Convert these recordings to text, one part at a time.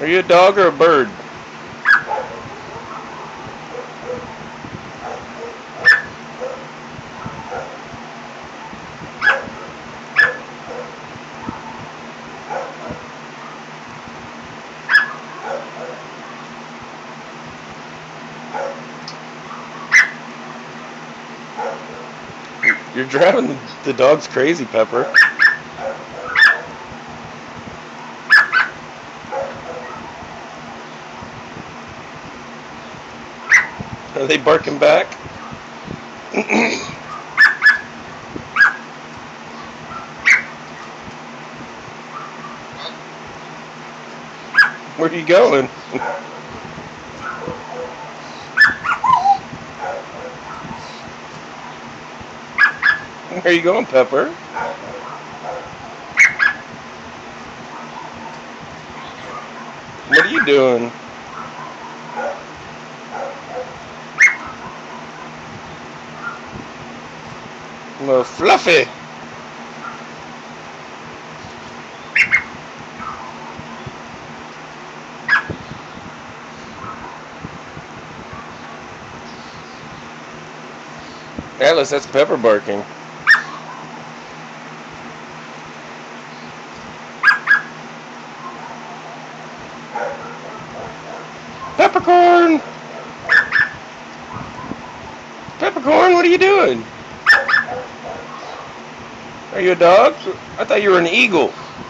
Are you a dog or a bird? You're driving the dogs crazy, Pepper. Are they barking back? Where are you going? Where are you going, Pepper? What are you doing? Well, Fluffy. Atlas, that's Pepper barking. Peppercorn! Peppercorn, what are you doing? Are you a dog? I thought you were an eagle.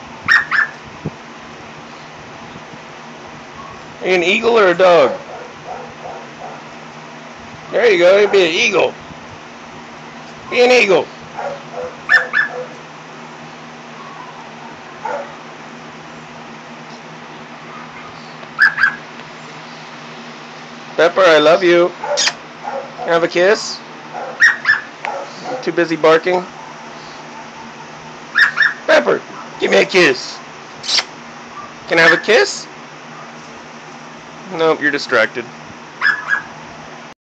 Are you an eagle or a dog? There you go, you be an eagle. Be an eagle. Pepper, I love you. Can I have a kiss? I'm too busy barking. Pepper, give me a kiss. Can I have a kiss? Nope, you're distracted.